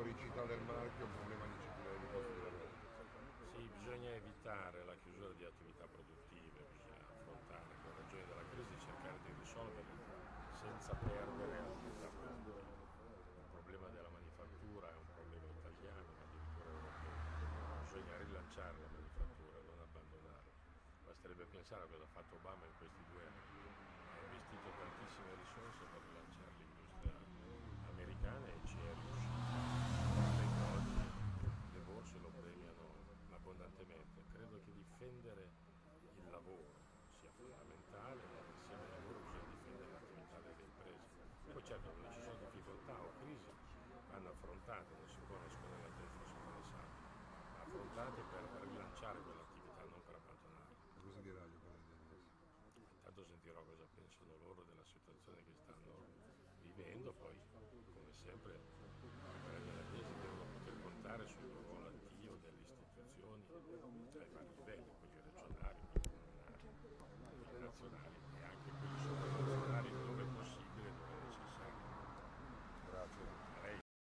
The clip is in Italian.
unicità del marchio è un problema di centinaia di posti di lavoro. Sì, bisogna evitare la chiusura di attività produttive, bisogna affrontare le ragioni della crisi e cercare di risolverle senza perdere attività produttive. Il problema della manifattura è un problema italiano, ma addirittura europeo. Bisogna rilanciare la manifattura, non abbandonarla. Basterebbe pensare a cosa ha fatto Obama in questi 2 anni. Ha investito tantissime risorse per rilanciare l'industria americana e ci è riuscito. Guarda che oggi le borse lo premiano abbondantemente. Credo che difendere il lavoro sia fondamentale e insieme al lavoro bisogna difendere l'attività delle imprese. Poi certo dove ci sono difficoltà o crisi vanno affrontate, non si può nascondere la testa sotto le sabbie, ma affrontate per rilanciare quell'attività, non per abbandonarla. E cosa dirà agli operai adesso? Intanto sentirò cosa pensano loro della situazione che stanno vivendo, poi come sempre gli operai milanesi devono poter contare sul ruolo attivo delle istituzioni ai vari livelli, quelli regionali, quelli comunali, quelli nazionali.